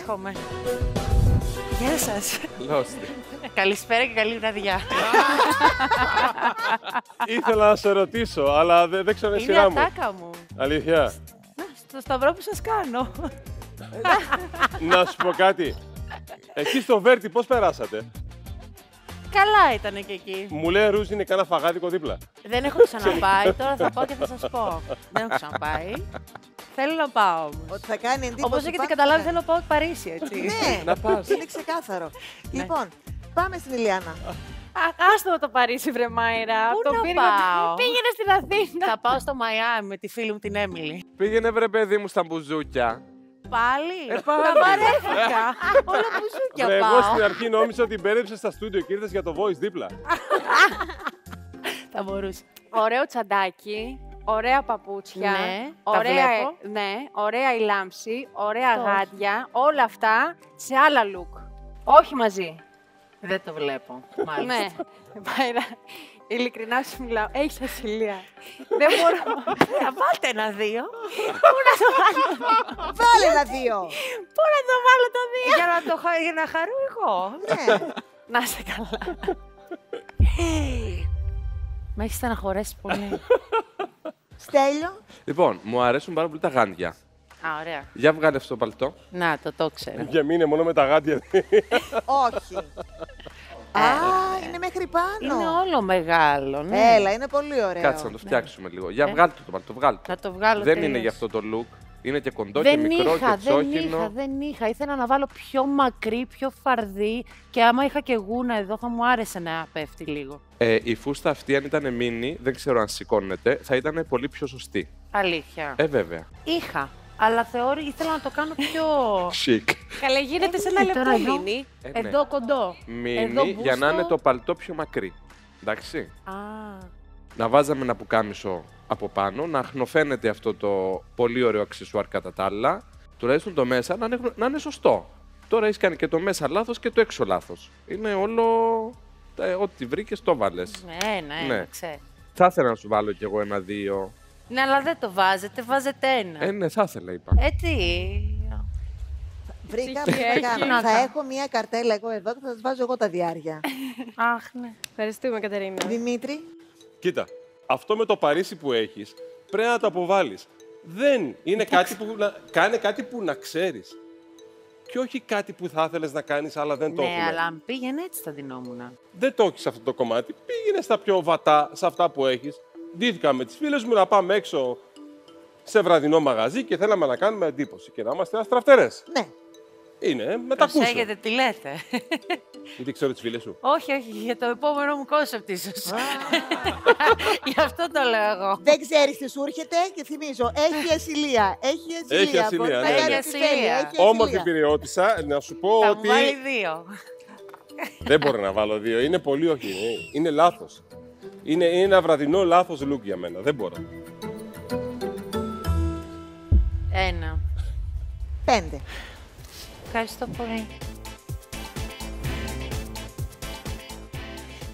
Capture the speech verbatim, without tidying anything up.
Έρχομαι. Γεια σας. Lost. Καλησπέρα και καλή βραδιά. Ήθελα να σε ρωτήσω, αλλά δεν, δεν ξέρω η Είναι σειρά μου. ατάκα μου. Αλήθεια. Στο σταυρό που σας κάνω. Να σου πω κάτι. Εκεί στο Βέρτι πώς περάσατε? Καλά ήταν και εκεί. Μου λέει Ρούζ είναι κανένα φαγάδικο δίπλα. Δεν έχω ξαναπάει, τώρα θα πάω και θα σας πω. Δεν έχω ξαναπάει. Θέλω να πάω όμως. Ότι θα κάνει εντύπωση. Όπως έχετε πάμε καταλάβει, να- θέλω να πάω Παρίσι, έτσι. Ναι, Να πας. είναι ξεκάθαρο. Λοιπόν, πάμε στην Ηλιάνα. Α, άστο με το Παρίσι, βρε Μάιρα. Πού Το να πύργο- πάω? Πήγαινε στην Αθήνα. Θα πάω στο Μαϊάμι με τη φίλη μου την Έμιλι. Πήγαινε βρε παιδί μου στα μπουζούκια. Πάλι. Ε, πάλι. Τα βαρέθηκα. Όλα μπουζούκια Βρε, εγώ στην πάω. αρχή νόμιζα ότι μπέρδεψε στα στούντιο και ήρθες για το voice δίπλα. Θα μπορούσε. Ωραίο τσαντάκι, ωραία παπούτσια. Ναι, τα ωραία, βλέπω. ναι, ωραία η λάμψη, ωραία Αυτό. γάντια. Όλα αυτά σε άλλα look. Όχι μαζί. Δεν το βλέπω. Μάλιστα. Ναι. Μάιρα, ειλικρινά σου μιλάω. Έχεις ασυλία. Δεν μπορώ. Να βάλτε ένα δύο. Βάλε ένα δύο. Πού να το βάλω το δύο. Για να, το, χα- για να χαρώ εγώ. Ναι. Να είσαι καλά. Με έχει στεναχωρέσει πολύ. Στέλιο. Λοιπόν, μου αρέσουν πάρα πολύ τα γάντια. Α, ωραία. Για βγάλε αυτό το παλτό. Να, το το ξέρω. Για μείνε μόνο με τα γάντια. Όχι. Α, είναι μέχρι πάνω. Είναι όλο μεγάλο, ναι. Έλα, είναι πολύ ωραίο. Κάτσε να το φτιάξουμε λίγο. Για Ε. βγάλτε το, το παλτό, βγάλτε το. Να το βγάλω Δεν τελείως. είναι για αυτό το look. Είναι και κοντό Δεν και μικρό είχα, και δεν είχα, τσόκινο. δεν είχα. Ήθελα να βάλω πιο μακρύ, πιο φαρδί και άμα είχα και γούνα εδώ θα μου άρεσε να πέφτει λίγο. Ε, η φούστα αυτή, αν ήταν μίνι, δεν ξέρω αν σηκώνεται, θα ήταν πολύ πιο σωστή. Αλήθεια. Ε, βέβαια. Είχα, αλλά θεώρη ήθελα να το κάνω πιο... Chic. Καλέ, γίνεται σε ένα Ε, λεπτό τώρα εδώ. μήνυ. Ε, ναι. Εδώ κοντό. Μίνι Εδώ για να μπούστο. είναι το παλτό πιο μακρύ. Εντάξει. Α, Να βάζαμε ένα πουκάμισο από πάνω, να χνοφαίνεται αυτό το πολύ ωραίο αξεσουάρ κατά τα άλλα. Τουλάχιστον το μέσα να είναι, να είναι σωστό. Τώρα έχει κάνει και το μέσα λάθος και το έξω λάθος. Είναι όλο. ε, Ό,τι βρήκες το βάλες. ναι, ναι, Ναι. ξέρω. Θα ήθελα να σου βάλω κι εγώ ένα-δύο. Ναι, αλλά δεν το βάζετε, βάζετε ένα. Ε, ναι, θα ήθελα, είπα. Ε, τι. Βρήκα, Ψυχή θα έχει. κάνω. Να Θα κάνω. έχω μια καρτέλα εγώ εδώ και θα σας βάζω εγώ τα διάρκεια. Αχ, ναι. Ευχαριστούμε, Κατερίνα. Δημήτρη. Κοίτα, αυτό με το Παρίσι που έχεις πρέπει να το αποβάλεις. Δεν είναι κάτι που να... Κάνε κάτι που να ξέρεις. Και όχι κάτι που θα ήθελες να κάνεις, αλλά δεν το Ναι, έχουμε. αλλά αν πήγαινε έτσι θα δινόμουν. Δεν το έχεις αυτό το κομμάτι. Πήγαινε στα πιο βατά, σε αυτά που έχεις. Ντύθηκα με τις φίλες μου να πάμε έξω σε βραδινό μαγαζί και θέλαμε να κάνουμε εντύπωση και να είμαστε αστραφτερές. Ναι. Είναι με τα κούσια. Προσέχετε τι λέτε. Γιατί ξέρω τις φίλες σου. όχι, όχι, για το επόμενο μου κόνσεπτ ίσως. Γι' αυτό το λέω εγώ. Δεν ξέρεις τι σου έρχεται και θυμίζω. Έχει ασυλία. Έχει ασυλία. Έχει ασυλία, Μπορεί να ναι, κάνει ναι. ό,τι θέλει. Ασυλία. Έχει Όμορφη ασυλία. πυριώτισσα, να σου πω Θα μου ότι. βάλει δύο. Δεν μπορώ να βάλω δύο. Είναι πολύ όχι. Είναι, είναι λάθος. Είναι, είναι ένα βραδινό λάθος look για μένα. Δεν μπορώ. Ένα. Πέντε. Ευχαριστώ πολύ.